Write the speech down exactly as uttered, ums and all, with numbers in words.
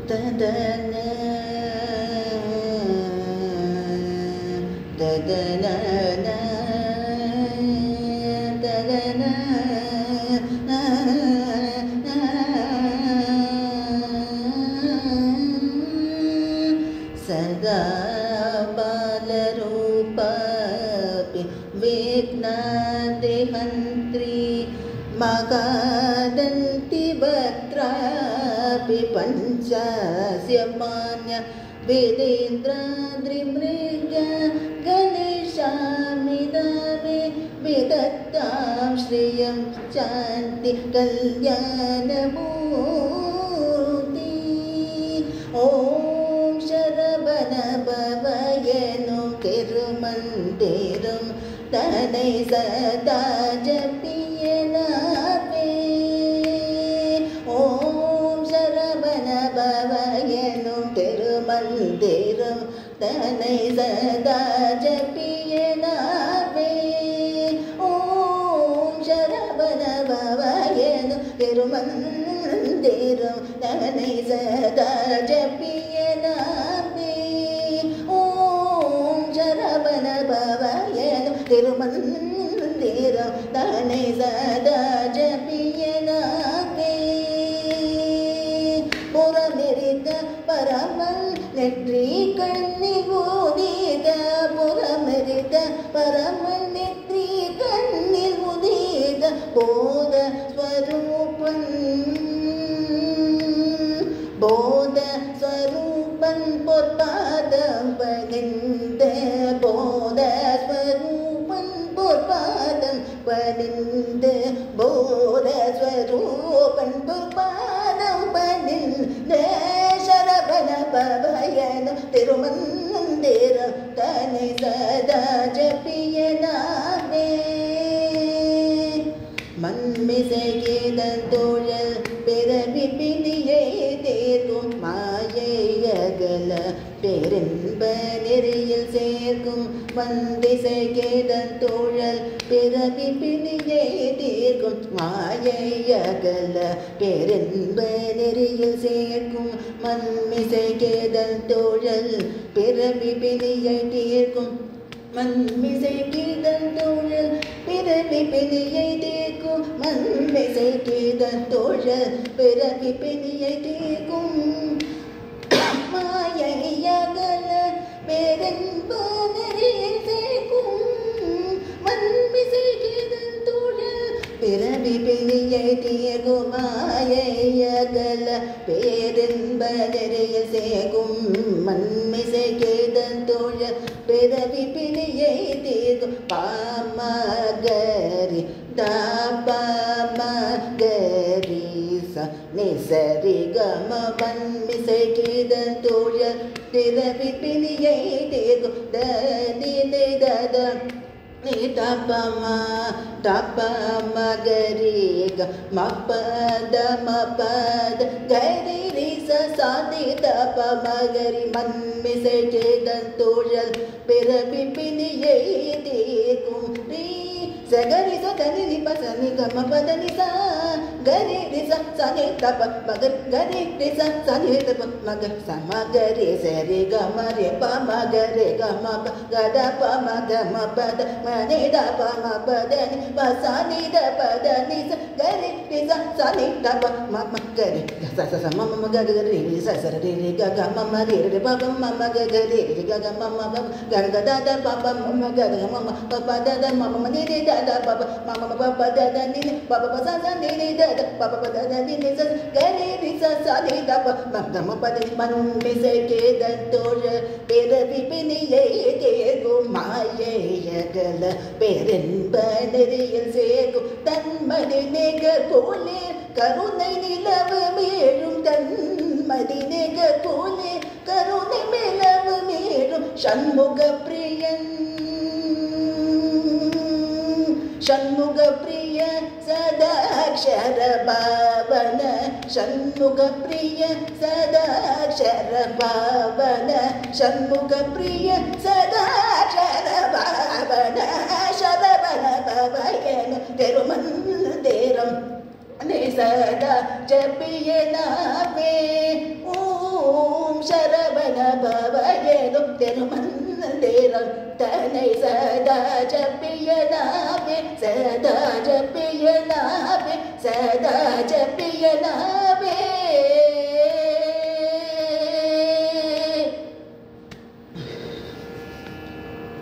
ததன ததன ததன சதா பாலரூபாபி விக்னாதிஹந்த்ரி மகாதந்தி பத்ராபி பஞ்சாஸ்ய மான்ய வேதேந்திராத்ரிமிருக கணேஷாமிதாமே விதத்தாம் ஸ்ரீயம் சாந்தி கல்யாணமூர்த்தி. ஓம் சரவண பவயனும் திருமந்திரம் தனை சதா ஜபியனாவே. ஓம் சரவண பவயனும் திருமந்திரம் தனை சதா ஜபியனாவே. ஓம் சரவண பவயனும் திருமந்திரம் தனை சதா ஜபியனாவே. ஓம் சரவண பவயனும் திருமந்திரம் தனை சதா ஜபியனாவே. புறமெரித்த பரமன் நெற்றி கண்ணில் உதித புறமெரித்த பரமன் நெற்றி கண்ணில் உதித போத ஸ்வரூபன் போத ஸ்வரூபன் பொற்பாதம் பதிந்த போத ஸ்வரூபன் பொற்பாதம் பதிந்த போத ஸ்வரூபன் பொற்பாதம் பதிந்த சரவண பவயனும் திருமந்திரம் தனை சதா ஜபியனாவே. மண்மிசைகேதந்தோழல் பிறவி பிணியை தேர்க்கும் மாயையகல பெருன்ப நெறியில் சேர்க்கும். மந்திசைகேதந்தோழல் பிறவி பிணியை தீர்க்கும் மாயையகல பெருன்ப நெறியில் சேர்க்கும். மண்மிசைகேதந்தோழல் பிறவி பிணியை தீர்க்கும் மண்மிசைகேதந்தோழல் பிறவி பிணியை தீர்க்கும். மண்மிசைகேதந்தோழல் பிறவி பிணியை தீர்க்கும் மாயையகல பெருன்ப நெறியில் சேர்க்கும். மண்மிசைகேதந்தோழல் பிறவி பிணியை தீர்க்கும் மாயையகல பெருன்ப நெறியில் சேர்க்கும். மண்மிசைகேதந்தோழல் பிறவி பிணியை தீர்க்கும் பாமகரி தாபமகரி ச நிசரி கம மண்மிசைகேதந்தோழல் பிறவி பிணியை தீர்க்கும் தனி தத ni tapama tapama gari ga mapada mapada gari ri sa sa ni tapama gari மண்மிசைகேதந்தோழல் பிறவி பிணியை தீர்க்கும் ரி சகரி சகரி ரி பசனி கம பதனி சா gari ri sa sa ni tap magar gari ri sa sa ni tap magar sama gari seri gama re pa magare gama ga da pa ma ga ma pa da ma ni da pa ma pa da ni pa sa ni da pa da ni sa gari ri sa sa ni tap ma ma gari sa sa sa ma ma ga ga ri ri sa sa ri ri ga ga ma ma ri ri pa pa ma ma ga ga ri ri ga ga ma ma ga ga da da pa pa ma ma ga ga ma ma pa pa da da ma ma ni ni da da pa pa ma ma pa pa da da ni pa pa sa sa ni ni da pa pa da da ni ni sa gari ri sa sa ni da pa ma ga ma pa da மண்மிசைகேதந்தோழல் பிறவி பிணியை தீர்க்கும் மாயையகல பெருன்ப நெறியில் சேர்க்கும். தன்மதி நிகர் போலே கருணை நிலவு மேலும் தன்மதி நிகர் போலே கருணை நிலவு மேலும் சண்முக பிரியன் ஷண்முக பிரிய சதாக்ஷர பாவன ஷண்முக பிரிய சதாக்ஷர பாவன ஷண்முக பிரிய சதாக்ஷர பாவன சரவண பவயன திருமந்திரம் நீ சதா ஜபியனாவே. ஓ திருமந்தேரம் தன்னை சதா ஜப்பியனாவே சதா ஜப்பியனாவே சதா ஜப்பியனாவே